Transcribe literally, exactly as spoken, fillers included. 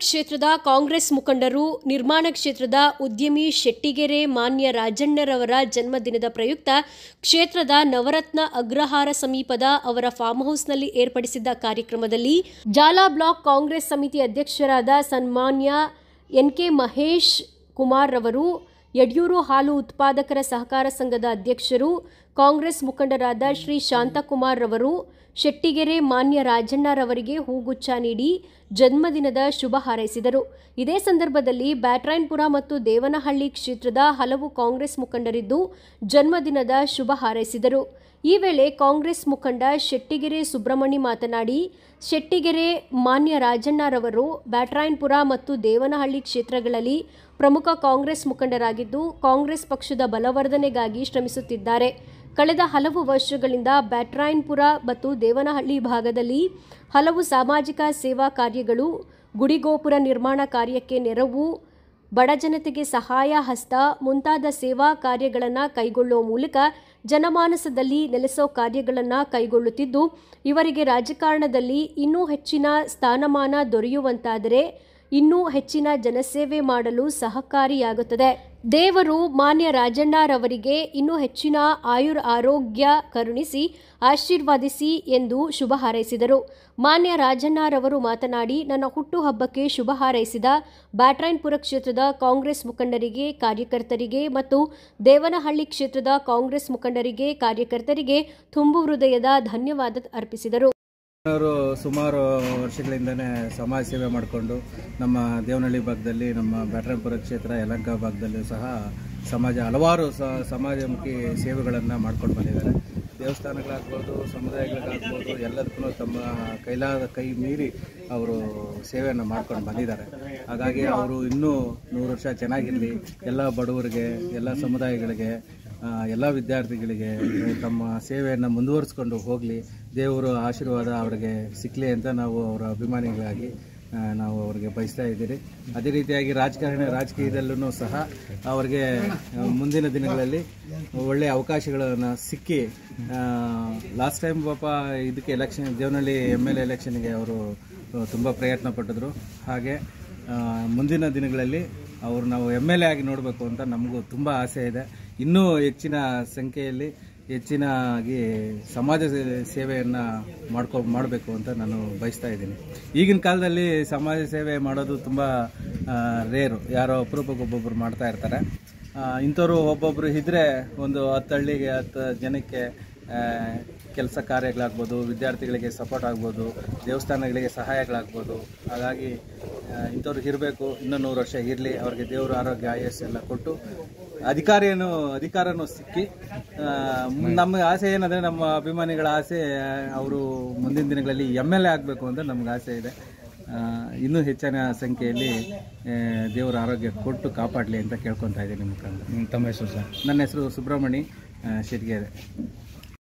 ಕ್ಷೇತ್ರದ ಕಾಂಗ್ರೆಸ್ ಮುಖಂಡರು ನಿರ್ಮಾಣ ಕ್ಷೇತ್ರದ ಉದ್ಯಮಿ ಶೆಟ್ಟಿಗೆರೆ ಮಾನ್ಯ ರಾಜಣ್ಣರವರ ಜನ್ಮದಿನದ ಪ್ರಯುಕ್ತ ಕ್ಷೇತ್ರದ ನವರತ್ನ ಅಗ್ರಹಾರ ಸಮೀಪದ ಅವರ ಫಾರ್ಮ್ ಹೌಸ್ನಲ್ಲಿ ಏರ್ಪಡಿಸಿದ್ದ ಕಾರ್ಯಕ್ರಮದಲ್ಲಿ ಜಾಲ ಬ್ಲಾಕ್ ಕಾಂಗ್ರೆಸ್ ಸಮಿತಿ ಅಧ್ಯಕ್ಷರಾದ ಸನ್ಮಾನ್ಯ ಎನ್ ಕೆ ಮಹೇಶ್ ಕುಮಾರ್ ರವರು, ಯಡಿಯೂರು ಹಾಲು ಉತ್ಪಾದಕರ ಸಹಕಾರ ಸಂಘದ ಅಧ್ಯಕ್ಷರು, ಕಾಂಗ್ರೆಸ್ ಮುಖಂಡರಾದ ಶ್ರೀ ಶಾಂತಕುಮಾರ್ ರವರು ಶೆಟ್ಟಿಗೆರೆ ಮಾನ್ಯ ರಾಜಣ್ಣರವರಿಗೆ ಹೂಗುಚ್ಛ ನೀಡಿ ಜನ್ಮದಿನದ ಶುಭ ಹಾರೈಸಿದರು. ಇದೇ ಸಂದರ್ಭದಲ್ಲಿ ಬ್ಯಾಟರಾಯನಪುರ ಮತ್ತು ದೇವನಹಳ್ಳಿ ಕ್ಷೇತ್ರದ ಹಲವು ಕಾಂಗ್ರೆಸ್ ಮುಖಂಡರಿದ್ದು ಜನ್ಮದಿನದ ಶುಭ ಹಾರೈಸಿದರು. ಈ ವೇಳೆ ಕಾಂಗ್ರೆಸ್ ಮುಖಂಡ ಶೆಟ್ಟಿಗೆರೆ ಸುಬ್ರಹ್ಮಣಿ ಮಾತನಾಡಿ, ಶೆಟ್ಟಿಗೆರೆ ಮಾನ್ಯ ರಾಜಣ್ಣರವರು ಬ್ಯಾಟರಾಯನಪುರ ಮತ್ತು ದೇವನಹಳ್ಳಿ ಕ್ಷೇತ್ರಗಳಲ್ಲಿ ಪ್ರಮುಖ ಕಾಂಗ್ರೆಸ್ ಮುಖಂಡರಾಗಿದ್ದು ಕಾಂಗ್ರೆಸ್ ಪಕ್ಷದ ಬಲವರ್ಧನೆಗಾಗಿ ಶ್ರಮಿಸುತ್ತಿದ್ದಾರೆ. ಕಳೆದ ಹಲವು ವರ್ಷಗಳಿಂದ ಬ್ಯಾಟರಾಯನಪುರ ಮತ್ತು ದೇವನಹಳ್ಳಿ ಭಾಗದಲ್ಲಿ ಹಲವು ಸಾಮಾಜಿಕ ಸೇವಾ ಕಾರ್ಯಗಳು, ಗುಡಿಗೋಪುರ ನಿರ್ಮಾಣ ಕಾರ್ಯಕ್ಕೆ ನೆರವು, ಬಡಜನತೆಗೆ ಸಹಾಯ ಹಸ್ತ ಮುಂತಾದ ಸೇವಾ ಕಾರ್ಯಗಳನ್ನು ಕೈಗೊಳ್ಳುವ ಮೂಲಕ ಜನಮಾನಸದಲ್ಲಿ ನೆಲೆಸೋ ಕಾರ್ಯಗಳನ್ನು ಕೈಗೊಳ್ಳುತ್ತಿದ್ದು, ಇವರಿಗೆ ರಾಜಕಾರಣದಲ್ಲಿ ಇನ್ನೂ ಹೆಚ್ಚಿನ ಸ್ಥಾನಮಾನ ದೊರೆಯುವಂತಾದರೆ ಇನ್ನೂ ಹೆಚ್ಚಿನ ಜನಸೇವೆ ಮಾಡಲು ಸಹಕಾರಿಯಾಗುತ್ತದೆ. ದೇವರು ಮಾನ್ಯ ರಾಜಣ್ಣರವರಿಗೆ ಇನ್ನೂ ಹೆಚ್ಚಿನ ಆಯುರ್ ಆರೋಗ್ಯ ಕರುಣಿಸಿ ಆಶೀರ್ವಾದಿಸಿ ಎಂದು ಶುಭ ಹಾರೈಸಿದರು. ಮಾನ್ಯ ರಾಜಣ್ಣರವರು ಮಾತನಾಡಿ, ನನ್ನ ಹುಟ್ಟುಹಬ್ಬಕ್ಕೆ ಶುಭ ಹಾರೈಸಿದ ಬ್ಯಾಟರಾಯನಪುರ ಕ್ಷೇತ್ರದ ಕಾಂಗ್ರೆಸ್ ಮುಖಂಡರಿಗೆ, ಕಾರ್ಯಕರ್ತರಿಗೆ ಮತ್ತು ದೇವನಹಳ್ಳಿ ಕ್ಷೇತ್ರದ ಕಾಂಗ್ರೆಸ್ ಮುಖಂಡರಿಗೆ, ಕಾರ್ಯಕರ್ತರಿಗೆ ತುಂಬು ಹೃದಯದ ಧನ್ಯವಾದ ಅರ್ಪಿಸಿದರು. ಅವರು ಸುಮಾರು ವರ್ಷಗಳಿಂದನೇ ಸಮಾಜ ಸೇವೆ ಮಾಡಿಕೊಂಡು ನಮ್ಮ ದೇವನಹಳ್ಳಿ ಭಾಗದಲ್ಲಿ, ನಮ್ಮ ಬ್ಯಾಟರಾಯನಪುರ ಕ್ಷೇತ್ರ ಯಲಹಂಕ ಭಾಗದಲ್ಲೂ ಸಹ ಸಮಾಜ ಹಲವಾರು ಸಮಾಜಮುಖಿ ಸೇವೆಗಳನ್ನು ಮಾಡ್ಕೊಂಡು ಬಂದಿದ್ದಾರೆ. ದೇವಸ್ಥಾನಗಳಾಗ್ಬೋದು, ಸಮುದಾಯಗಳಾಗ್ಬೋದು, ಎಲ್ಲದಕ್ಕೂ ತಮ್ಮ ಕೈಲಾದ ಕೈ ಮೀರಿ ಅವರು ಸೇವೆಯನ್ನು ಮಾಡ್ಕೊಂಡು ಬಂದಿದ್ದಾರೆ. ಹಾಗಾಗಿ ಅವರು ಇನ್ನೂ ನೂರು ವರ್ಷ ಚೆನ್ನಾಗಿರಲಿ, ಎಲ್ಲ ಬಡವರಿಗೆ, ಎಲ್ಲ ಸಮುದಾಯಗಳಿಗೆ, ಎಲ್ಲ ವಿದ್ಯಾರ್ಥಿಗಳಿಗೆ ತಮ್ಮ ಸೇವೆಯನ್ನು ಮುಂದುವರಿಸ್ಕೊಂಡು ಹೋಗಲಿ, ದೇವರು ಆಶೀರ್ವಾದ ಅವರಿಗೆ ಸಿಕ್ಕಲಿ ಅಂತ ನಾವು ಅವರ ಅಭಿಮಾನಿಗಳಾಗಿ ನಾವು ಅವರಿಗೆ ಬಯಸ್ತಾ ಇದ್ದೀರಿ. ಅದೇ ರೀತಿಯಾಗಿ ರಾಜಕಾರಣ ರಾಜಕೀಯದಲ್ಲೂ ಸಹ ಅವರಿಗೆ ಮುಂದಿನ ದಿನಗಳಲ್ಲಿ ಒಳ್ಳೆಯ ಅವಕಾಶಗಳನ್ನು ಸಿಕ್ಕಿ, ಲಾಸ್ಟ್ ಟೈಮ್ ಪಾಪ ಇದಕ್ಕೆ election Devanahalli M L A ಎಲೆಕ್ಷನ್ಗೆ ಅವರು ತುಂಬ ಪ್ರಯತ್ನ ಪಟ್ಟಿದ್ರು. ಹಾಗೆ ಮುಂದಿನ ದಿನಗಳಲ್ಲಿ ಅವರು ನಾವು ಎಮ್ ಎಲ್ ಎ ಆಗಿ ನೋಡಬೇಕು ಅಂತ ನಮಗೂ ತುಂಬ ಆಸೆ ಇದೆ. ಇನ್ನೂ ಹೆಚ್ಚಿನ ಸಂಖ್ಯೆಯಲ್ಲಿ ಹೆಚ್ಚಿನಾಗಿ ಸಮಾಜ ಸೇವೆಯನ್ನು ಮಾಡ್ಕೊ ಮಾಡಬೇಕು ಅಂತ ನಾನು ಬಯಸ್ತಾ ಇದ್ದೀನಿ. ಈಗಿನ ಕಾಲದಲ್ಲಿ ಸಮಾಜ ಸೇವೆ ಮಾಡೋದು ತುಂಬ ರೇರು, ಯಾರೋ ಅಪರೂಪಕ್ಕೊಬ್ಬೊಬ್ಬರು ಮಾಡ್ತಾ ಇರ್ತಾರೆ. ಇಂಥವ್ರು ಒಬ್ಬೊಬ್ಬರು ಇದ್ದರೆ ಒಂದು ಹತ್ತು ಹಳ್ಳಿಗೆ ಹತ್ತು ಜನಕ್ಕೆ ಕೆಲಸ ಕಾರ್ಯಗಳಾಗ್ಬೋದು, ವಿದ್ಯಾರ್ಥಿಗಳಿಗೆ ಸಪೋರ್ಟ್ ಆಗ್ಬೋದು, ದೇವಸ್ಥಾನಗಳಿಗೆ ಸಹಾಯಗಳಾಗ್ಬೋದು. ಹಾಗಾಗಿ ಇಂಥವ್ರು ಇರಬೇಕು, ಇನ್ನೂ ನೂರು ವರ್ಷ ಇರಲಿ, ಅವ್ರಿಗೆ ದೇವರು ಆರೋಗ್ಯ ಆಯಸ್ಸು ಎಲ್ಲ ಕೊಟ್ಟು ಅಧಿಕಾರಿಯನ್ನು ಅಧಿಕಾರನೂ ಸಿಕ್ಕಿ, ನಮ್ಮ ಆಸೆ ಏನಂದರೆ, ನಮ್ಮ ಅಭಿಮಾನಿಗಳ ಆಸೆ ಅವರು ಮುಂದಿನ ದಿನಗಳಲ್ಲಿ ಎಮ್ ಎಲ್ ಎ ಆಗಬೇಕು ಅಂತ ನಮ್ಗೆ ಆಸೆ ಇದೆ. ಇನ್ನೂ ಹೆಚ್ಚಿನ ಸಂಖ್ಯೆಯಲ್ಲಿ ದೇವರ ಆರೋಗ್ಯ ಕೊಟ್ಟು ಕಾಪಾಡಲಿ ಅಂತ ಕೇಳ್ಕೊತಾ ಇದ್ದೀನಿ. ಮುಖಾಂತರ. ತಮ್ಮ ಹೆಸರು ಸರ್? ನನ್ನ ಹೆಸರು ಸುಬ್ರಹ್ಮಣಿ ಶೆಟ್ಟಿಗೆರೆ.